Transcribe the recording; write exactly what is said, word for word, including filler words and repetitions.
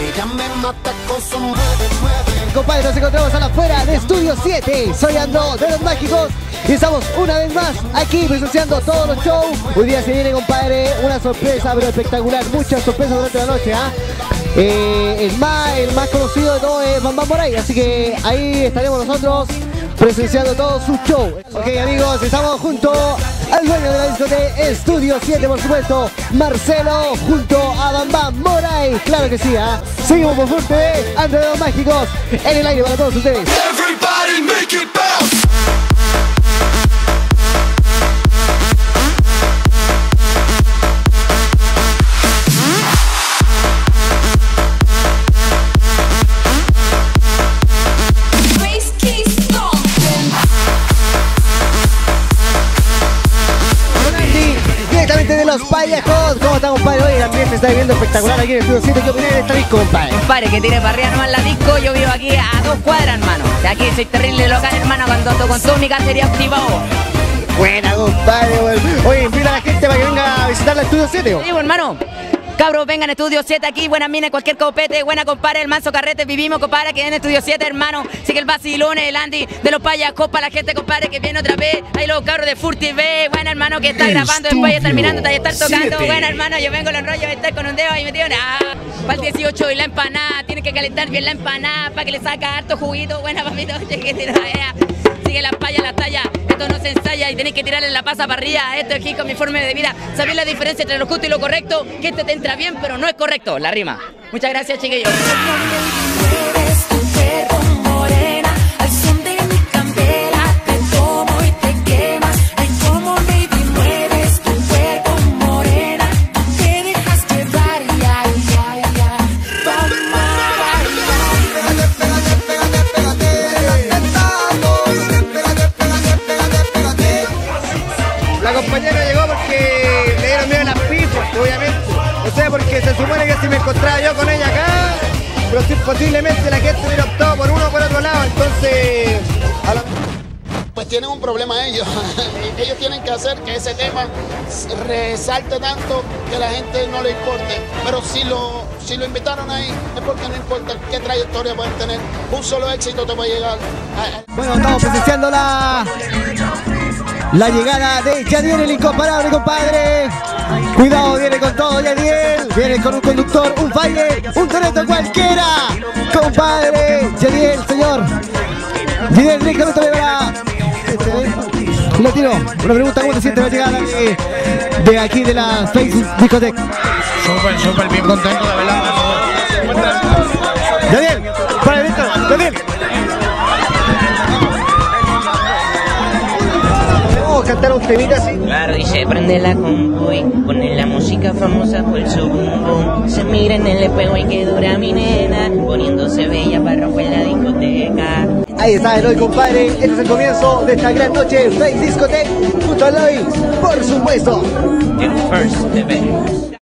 Ella me mata con su mueve, mueve. Compadre, nos encontramos a la afuera de Estudio siete. Soy Andro de los Mágicos y estamos una vez más aquí presenciando todos los shows. Hoy día se viene, compadre, una sorpresa pero espectacular. Muchas sorpresas durante la noche, ¿ah? ¿eh? El más, el más conocido de todos es Bam Bam Moray, así que ahí estaremos nosotros presenciando todo su show. Ok, amigos, estamos junto al dueño de la disco de Estudio siete, por supuesto, Marcelo, junto a Bam Bam Moray. Claro que sí, ¿ah? ¿eh? Seguimos por fuerte, Andro de los Mágicos, en el aire para todos ustedes. Everybody make it bounce. De los Payajos, ¿cómo está, compadre? Hoy el ambiente se está viviendo espectacular aquí en el Estudio siete. ¿Qué opinas de esta disco, compadre? Compadre, que tiene para arriba nomás la disco. Yo vivo aquí a dos cuadras, hermano. De aquí soy terrible local, hermano, cuando ando con todo mi cacería activado. Buena, compadre, bueno. Oye, invita a la gente para que venga a visitar el Estudio siete. Sí, hermano. Cabros, vengan a Estudio siete aquí, buenas minas, cualquier copete, buena compadre, el manso carrete, vivimos, compadre, que en Estudio siete, hermano. Sigue el vacilón, el Andy de los Payajos, para la gente, compadre, que viene otra vez. Ahí los cabros de Furti B, buena, hermano, que está grabando, después de terminando, de estar tocando. Buena, hermano, yo vengo los rollos de estar con un dedo ahí metido. Ah, para el dieciocho y la empanada, tiene que calentar bien la empanada, para que le saca harto juguito. Buena, papito, que tira, sigue la paya, la talla. Esto no se ensaya y tenéis que tirarle la pasa para arriba. Esto es aquí con mi forma de vida. ¿Sabéis la diferencia entre lo justo y lo correcto? Que este te entra bien, pero no es correcto. La rima. Muchas gracias, chiquillos. La compañera llegó porque le dieron miedo a las pifas, obviamente. O sea, porque se supone que si me encontraba yo con ella acá, pero si posiblemente la gente hubiera optado por uno o por otro lado, entonces... A la... Pues tienen un problema ellos. Ellos tienen que hacer que ese tema resalte tanto que la gente no le importe. Pero si lo, si lo invitaron ahí, es porque no importa qué trayectoria pueden tener. Un solo éxito te puede llegar. Bueno, estamos presenciando la... La llegada de Yadiel, el incomparable, compadre. Cuidado, viene con todo Yadiel. Viene con un conductor, un baile, un Toretto cualquiera. Compadre, Yadiel, señor. Yadiel, directamente de la... Lo tiro. Una pregunta, ¿cómo te sientes la llegada de, de aquí de la Facebook Discotech? Súper, súper bien contento, de verdad. Yadiel, para el Víctor, Yadiel. Cantar un temita así. Claro, dice, prende la compu y pone la música famosa por su boom boom. Se mira en el espejo y que dura mi nena, poniéndose bella para romper la discoteca. Ahí está el hoy, compadre. Este es el comienzo de esta gran noche Face Discotech junto a Lois, por supuesto. El first event.